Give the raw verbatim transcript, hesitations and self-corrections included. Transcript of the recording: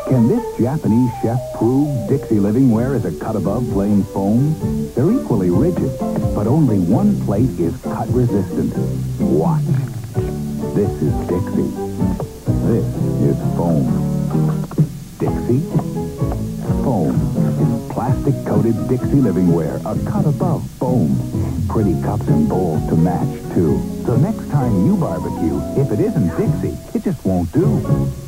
Can this Japanese chef prove Dixie Livingware is a cut above plain foam? They're equally rigid, but only one plate is cut resistant. Watch. This is Dixie. This is foam. Dixie? Foam is plastic-coated Dixie Livingware, a cut above foam. Pretty cups and bowls to match, too. So next time you barbecue, if it isn't Dixie, it just won't do.